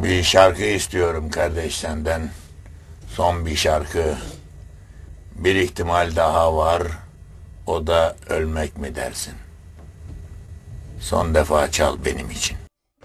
Bir şarkı istiyorum kardeş senden. Son bir şarkı. Bir ihtimal daha var. O da ölmek mi dersin? Son defa çal benim için.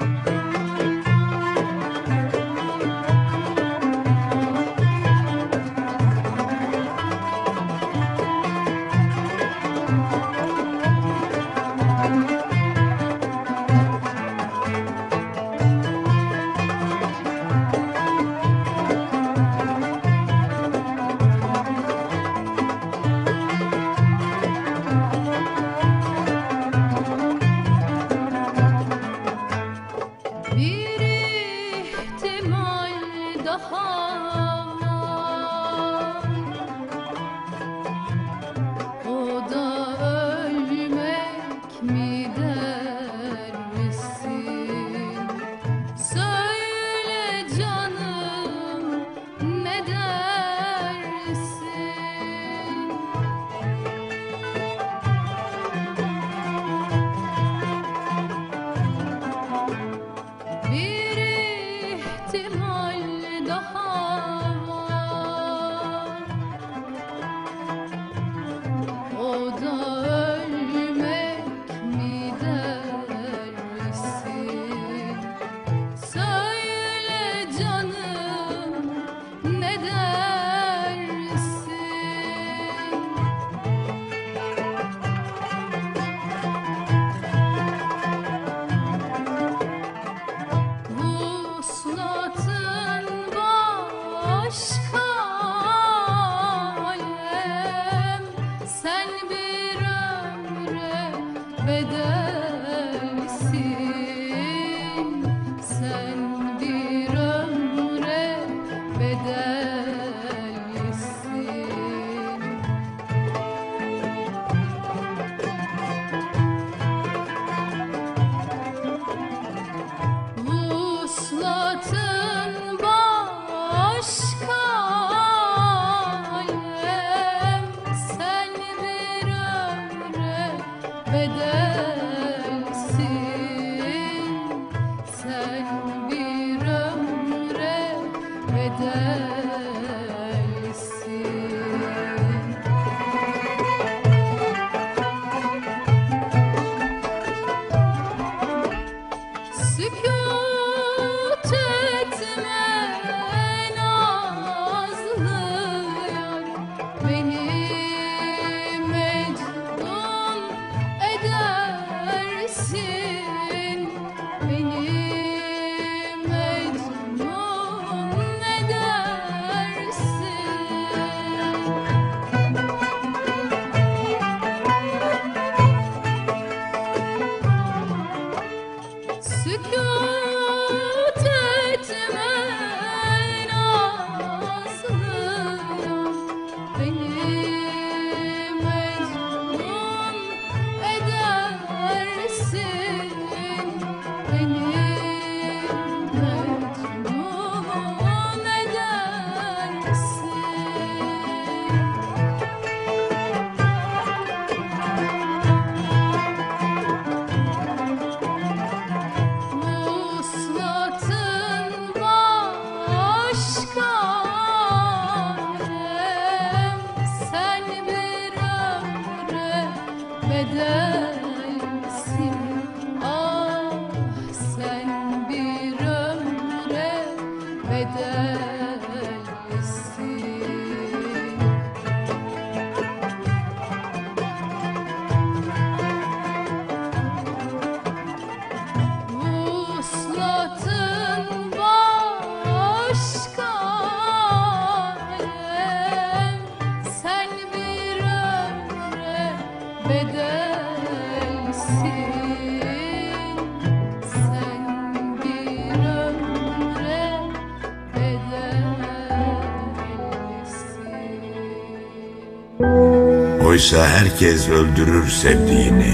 Oysa herkes öldürür sevdiğini.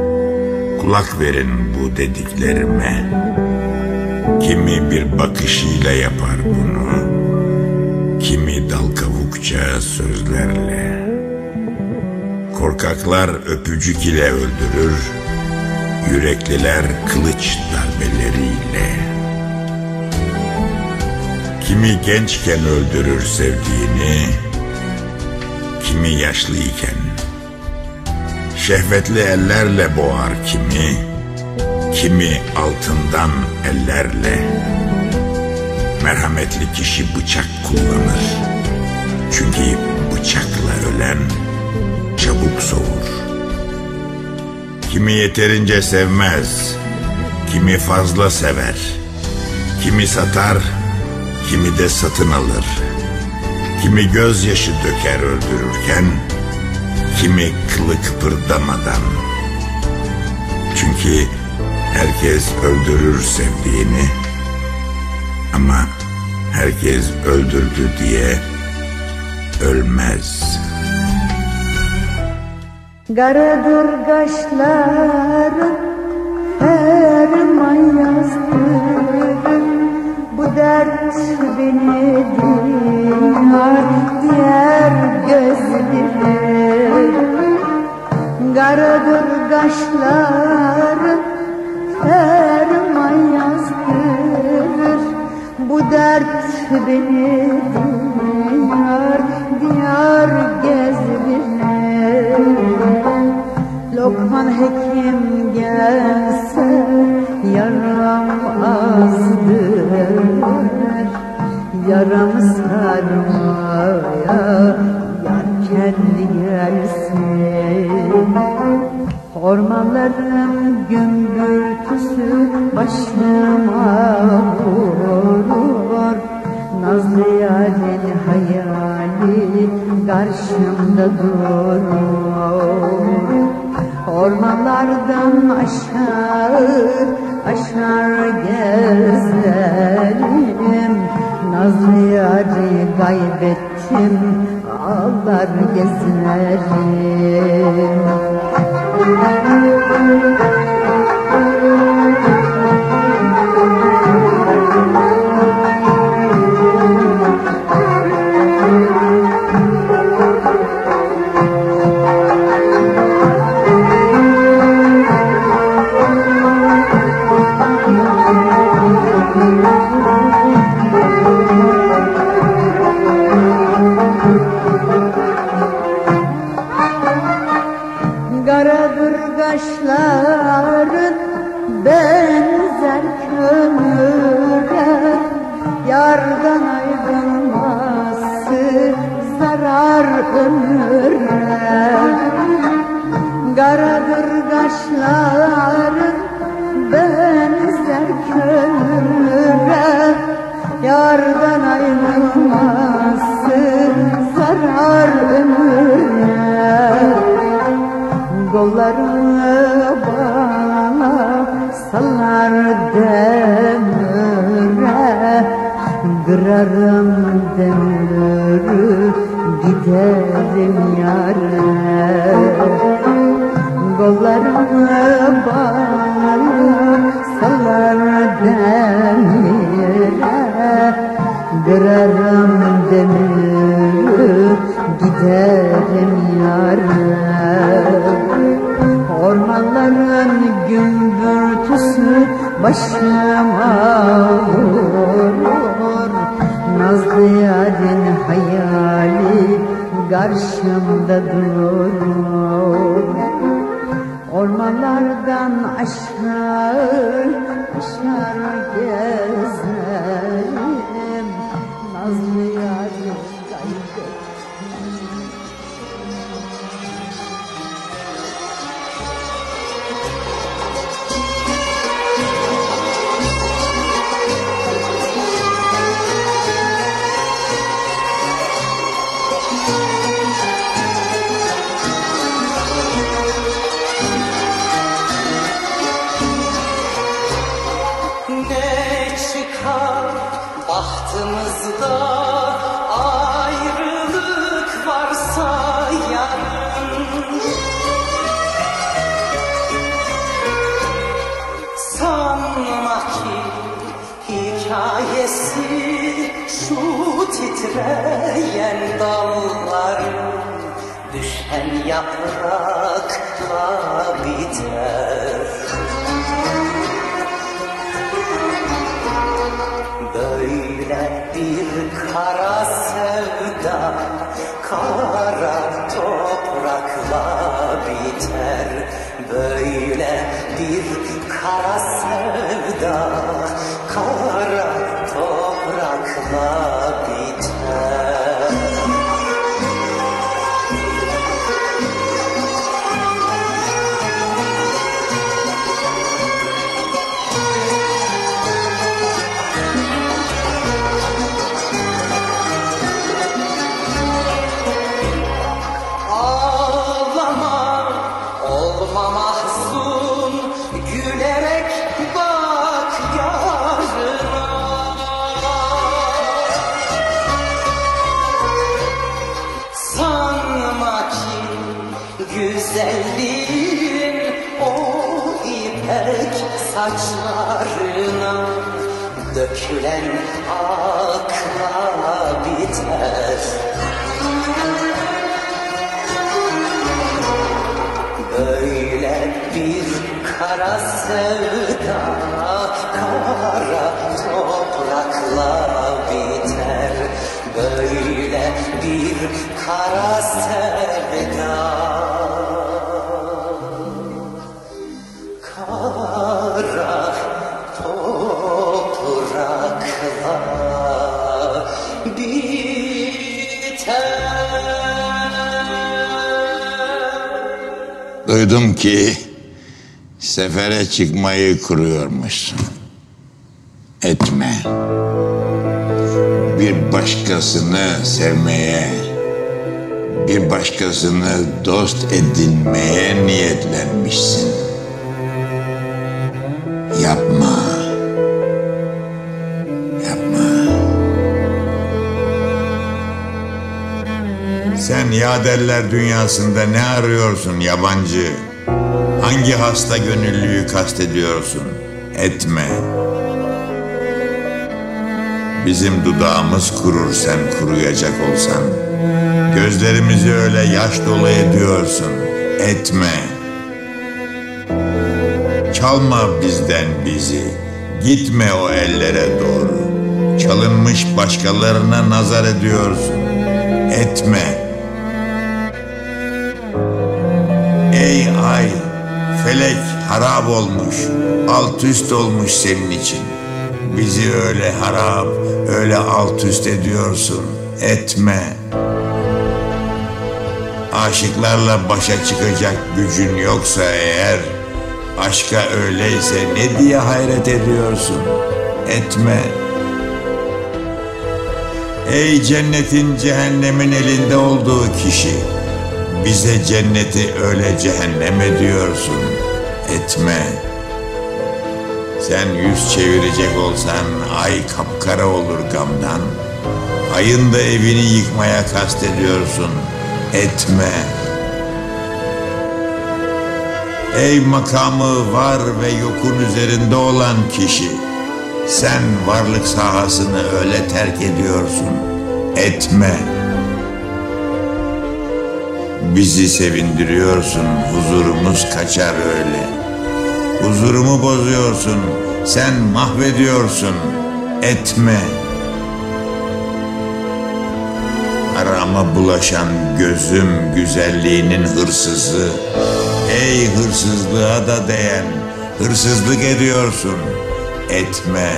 Kulak verin bu dediklerime. Kimi bir bakışıyla yapar bunu, kimi dal kavukça sözlerle. Korkaklar öpücük ile öldürür, yürekliler kılıç darbeleriyle. Kimi gençken öldürür sevdiğini, kimi yaşlıyken. Şehvetli ellerle boğar kimi altından ellerle. Merhametli kişi bıçak kullanır. Çünkü bıçakla ölen çabuk soğur. Kimi yeterince sevmez, kimi fazla sever. Kimi satar, kimi de satın alır. Kimi gözyaşı döker öldürürken, kimi kılı kıpırdamadan. Çünkü herkes öldürür sevdiğini, ama herkes öldürdü diye ölmez. Karadır kaşların ferman yazdırır. Bu dert beni diğer gözlerim. Karadır kaşların ferman yazdırır. Bu dert beni diyar gezdirir. Lokman hekim gelse yaram azdır. Yaramı sarmaya yar kendi gelsin. Ormanların gümbürtüsü başıma vurur. Nazlı yarın hayali karşımda durur. Ormanlardan aşar gezerim. Nazlı yarı kaybettim, ağlar gezerim. Karadır kaşların benzer kömüre. Yardan ayrılması zarar ömüre. Karadır kaşların benzer kömüre. Yardan ayrılması zarar ömüre. Kollarını bana salar demire. Kırarım demiri, giderim yâre. Kollarını bana salar demire. Kırarım demiri, giderim yâre. Ormanların gümbürtüsü başıma vurur. Nazlı yarın hayali karşımda durur. Ormanlardan aşar gezerim. Nazlı yarın kaybettim. Bahtımızda ayrılık varsa yarın, sanma ki hikayesi şu titreyen dalların. Düşen yaprakla biter. Böyle bir kara toprakla biter. Ağlama, olma mahzun, gülerek bak yarına. Sanma ki güzelliğin o ipek saçlarına dökülen akla biter. Böyle bir kara sevda kara toprakla biter. Böyle bir kara sevda kara toprakla biter. Duydum ki sefere çıkmayı kuruyormuşsun. Etme. Bir başkasını sevmeye, bir başkasını dost edinmeye niyetlenmişsin. Yapma. Yapma. Sen yaderler dünyasında ne arıyorsun yabancı? Hangi hasta gönüllüyü kastediyorsun? Etme. Bizim dudağımız kurur sen kuruyacak olsan. Gözlerimizi öyle yaş dolu ediyorsun. Etme. Çalma bizden bizi. Gitme o ellere doğru. Çalınmış başkalarına nazar ediyorsun. Etme. Ey ay, felek harap olmuş, alt üst olmuş senin için. Bizi öyle harap, öyle alt üst ediyorsun. Etme. Aşıklarla başa çıkacak gücün yoksa eğer, aşka öyleyse ne diye hayret ediyorsun? Etme. Ey cennetin cehennemin elinde olduğu kişi, bize cenneti öyle cehennem ediyorsun. Etme. Sen yüz çevirecek olsan ay kapkara olur gamdan. Ayın da evini yıkmaya kastediyorsun. Etme. Ey makamı var ve yokun üzerinde olan kişi, sen varlık sahasını öyle terk ediyorsun. Etme. Bizi sevindiriyorsun, huzurumuz kaçar öyle. Huzurumu bozuyorsun, sen mahvediyorsun. Etme. Harama bulaşan gözüm güzelliğinin hırsızı. Ey hırsızlığa da değen, hırsızlık ediyorsun. Etme.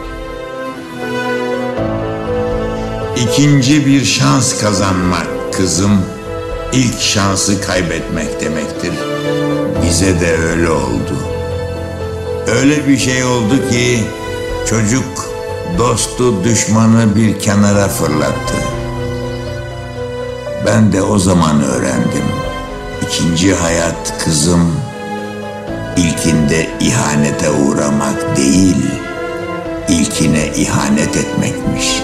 İkinci bir şans kazanmak kızım, ilk şansı kaybetmek demektir. Bize de öyle oldu. Öyle bir şey oldu ki çocuk dostu düşmanı bir kenara fırlattı. Ben de o zaman öğrendim. İkinci hayat kızım, ilkinde ihanete uğramak değil, ilkine ihanet etmekmiş.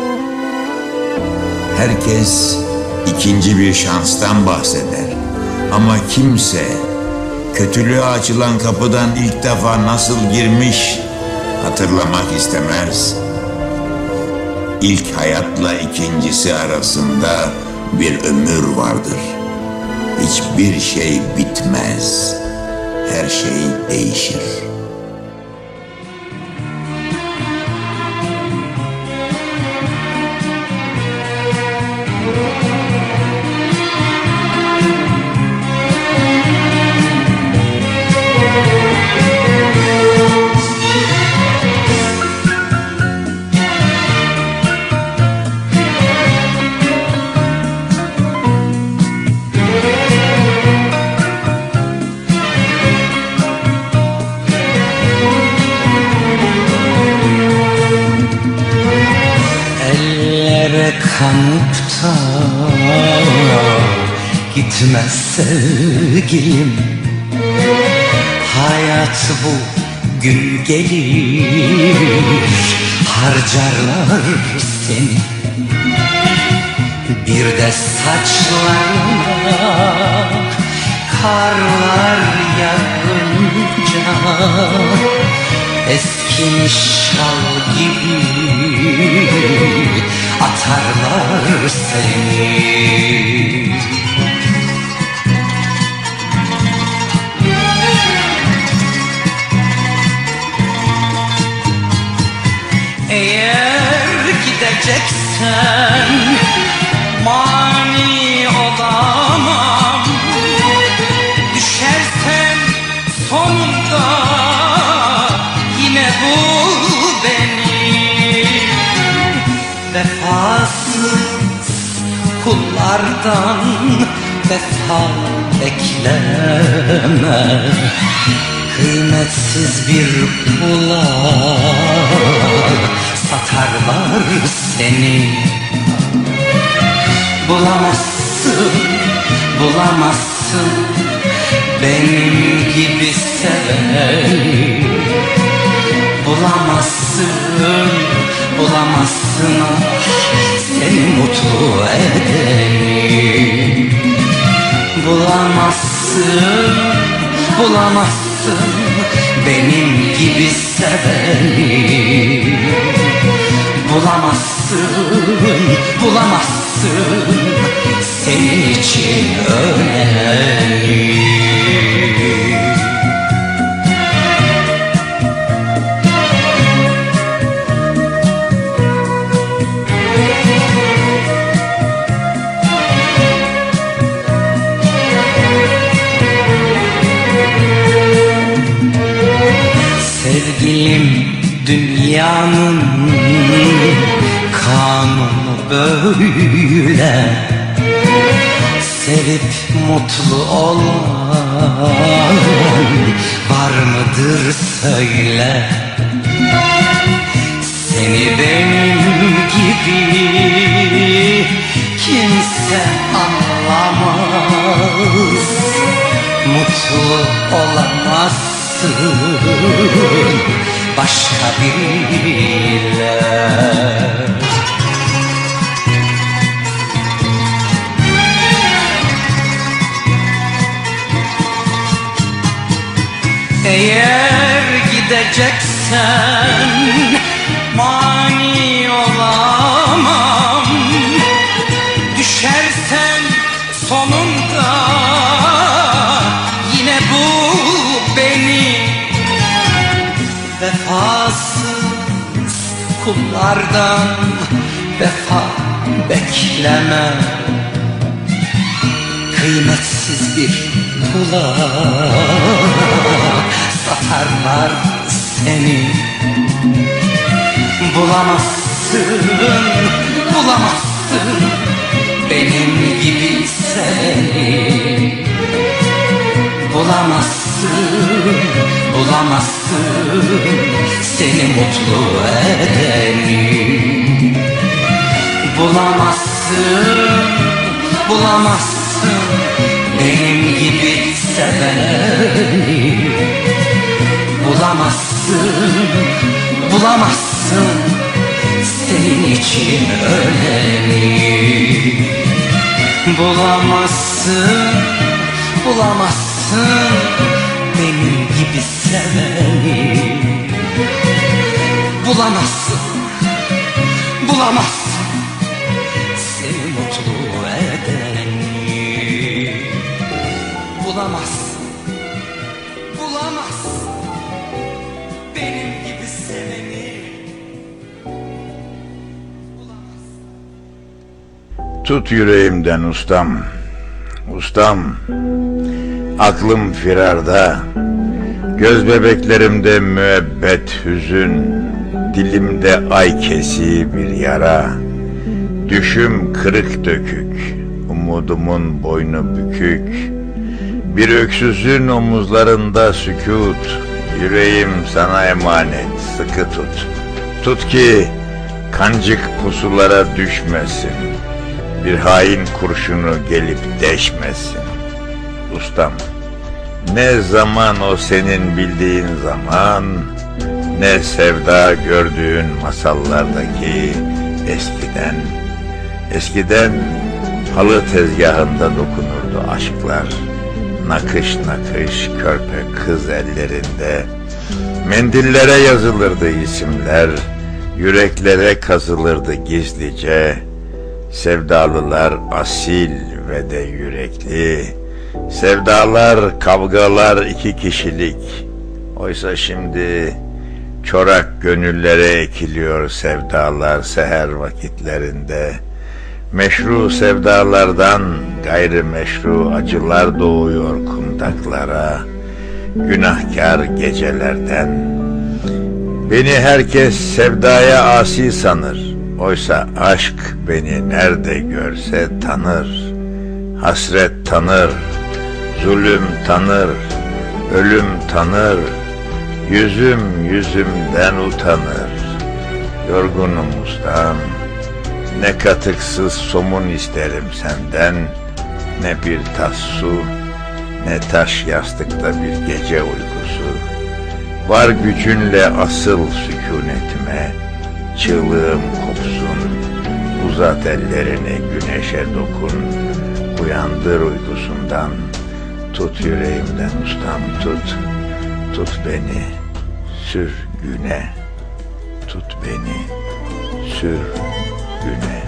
Herkes ikinci bir şanstan bahseder. Ama kimse kötülüğe açılan kapıdan ilk defa nasıl girmiş hatırlamak istemez. İlk hayatla ikincisi arasında bir ömür vardır. Hiçbir şey bitmez. Her şey değişir. kanıp da gitmez sevgilim. Hayat bu gün gelir, harcarlar seni. Bir de saçlarına karlar yağınca eskimiş şal gibi atarlar seni. Eğer gideceksen mani olamam. Düşersen sonunda yine bul beni. Vefasız kullardan vefa bekleme. Kıymetsiz bir pula satarlar seni. Bulamazsın, bulamazsın benim gibi seveni. Bulamazsın, bulamazsın seni mutlu edeni. Bulamazsın, bulamazsın benim gibi seveni. Bulamazsın, bulamazsın senin için öleni. Sevgilim, dünyanın kanunu böyle. Sevip mutlu olan var mıdır söyle. Seni benim gibi kimse anlamaz. Mutlu olamazsın başka biriyle. Eğer gideceksen mani olamam. Düşersen sonunda yine bul beni. Vefasız kullardan vefa bekleme. Kıymetsiz bir kula satarlar seni. Bulamazsın, bulamazsın benim gibi seni. Bulamazsın, bulamazsın seni mutlu edeni. Bulamazsın, bulamazsın benim gibi seveni. Bulamazsın, bulamazsın senin için öleni. Bulamazsın, bulamazsın benim gibi seveni. Bulamazsın, bulamazsın seni mutlu edeni. Bulamazsın, bulamazsın benim gibi seveni. Bulamazsın. Tut yüreğimden ustam, ustam. Aklım firarda, göz bebeklerimde müebbet hüzün, dilimde ay kesiği bir yara. Düşüm kırık dökük, umudumun boynu bükük. Bir öksüzün omuzlarında sükût, yüreğim sana emanet, sıkı tut. Tut ki Kancık pusulara düşmesin, bir hain kurşunu gelip deşmesin. Ustam, ne zaman o senin bildiğin zaman, ne sevda gördüğün masallardaki eskiden halı tezgahında dokunurdu aşklar. Nakış nakış körpe kız ellerinde, mendillere yazılırdı isimler, yüreklere kazılırdı gizlice. Sevdalılar asil ve de yürekli, sevdalar, kavgalar iki kişilik. Oysa şimdi çorak gönüllere ekiliyor sevdalar seher vakitlerinde. Meşru sevdalardan gayrimeşru acılar doğuyor kundaklara, günahkar gecelerden. Beni herkes sevdaya asi sanır, oysa aşk beni nerede görse tanır. Hasret tanır, zulüm tanır, ölüm tanır, yüzüm yüzümden utanır. Yorgunum ustam, ne katıksız somun isterim senden, ne bir tas su, ne taş yastıkta bir gece uykusu. Var gücünle asıl sükunetime, çığlığım kopsun, uzat ellerini güneşe dokun, uyandır uykusundan, tut yüreğimden ustam tut beni, sür güne, tut beni, sür güne.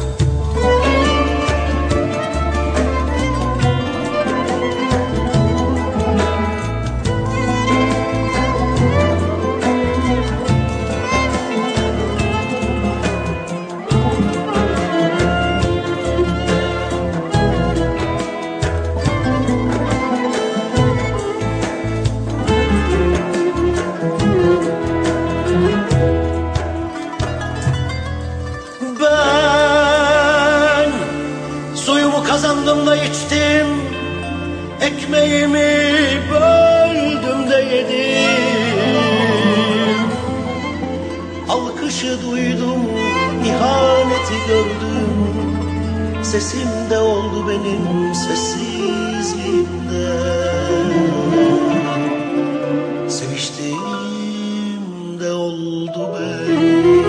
Kazandım da içtim, ekmeğimi böldüm de yedim. Alkışı duydum, ihaneti gördüm, sesimde oldu benim sessizliğimde. Seviştiğimde oldu benim.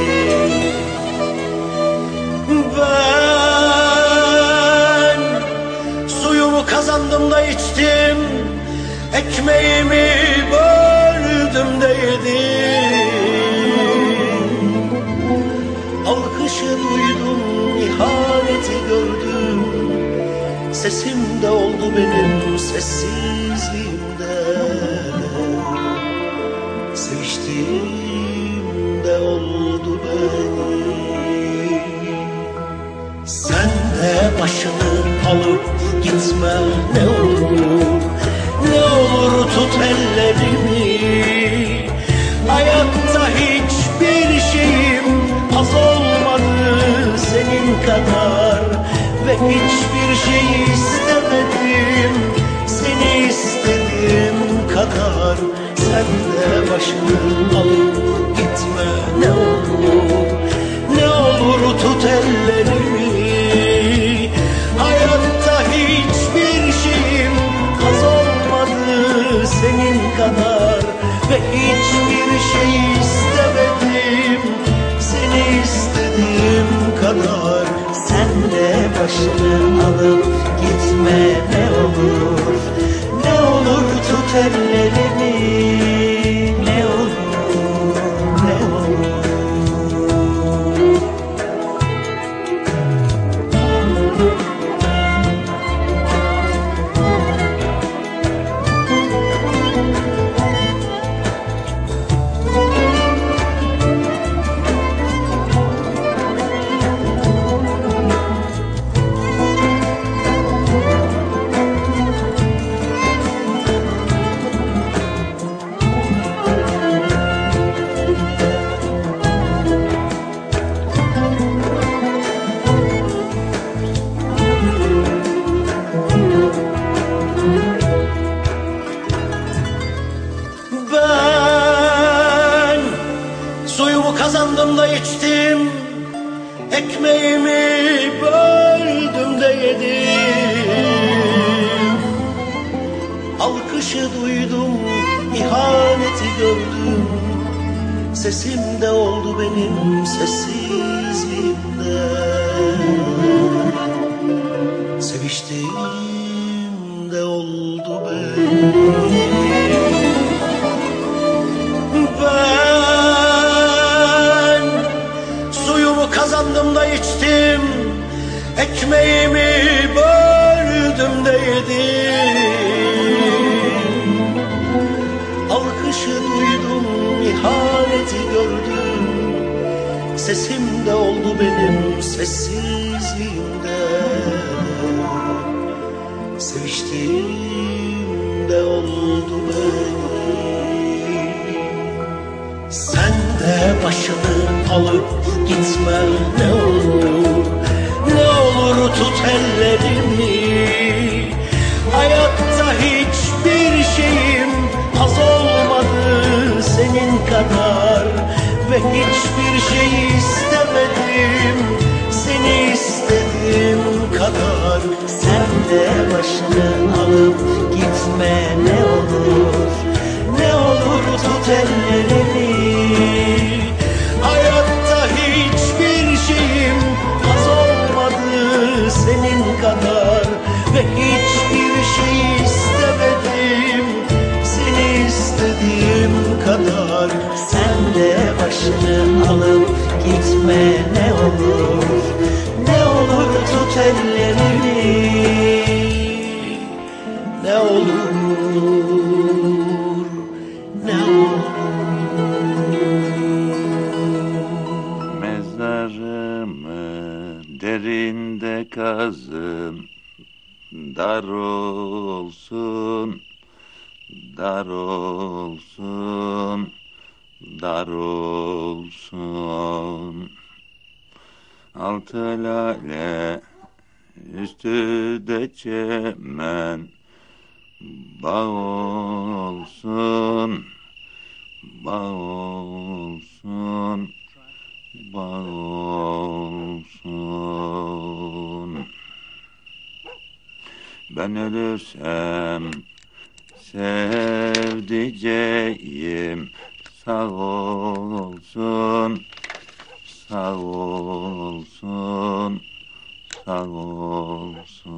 Kazandım da içtim, ekmeğimi böldüm de yedim. Alkışı duydum, ihaneti gördüm, sesimde oldu benim sessizliğimde. Seviştiğimde oldu benim. Sen de başını alıp gitme ne olur, ne olur tut ellerimi. Hayatta hiçbir şeyim az olmadı senin kadar, ve hiçbir şey istemedim seni istediğim kadar. Sen de başını alıp gitme ne olur, ne olur tut ellerimi. Hayatta hiçbir şeyim az olmadı senin kadar, ve hiçbir şey istemedim seni istediğim kadar. Sen de başını alıp gitme ne olur, ne olur tut ellerimi, ne olur, ne olur. içtim, ekmeğimi böldüm de yedim. Alkışı duydum, ihaneti gördüm. Sesimde oldu benim sessizliğimde. Seviştiğimde oldu benim. Ben suyumu kazandım da içtim, ekmeğimi böldüm de yedim. Alkışı duydum, ihaneti gördüm. Sesimde oldu benim sessizliğimde. Seviştiğimde oldu benim. Sen de başını alıp gitme ne olur. Ne olur tut ellerimi. Hayatta hiçbir şeyim az olmadı senin kadar. Ve hiçbir şey istemedim seni istediğim kadar. Sen de başını alıp gitme ne olur. Ne olur tut ellerimi. Hayatta hiçbir şeyim az olmadı senin kadar. Ve hiçbir şey istemedim seni istediğim kadar. Sen de başını alıp gitme ne olur. Ne olur tut ellerimi. Ne olur. Ne olur. Mezarımı derinde kazın, dar olsun, dar olsun, dar olsun. Altı lale, üstü de çemen, bağ olsun, bağ olsun, bağ olsun. Ben ölürsem sevdiceğim sağ olsun, sağ olsun, sağ olsun.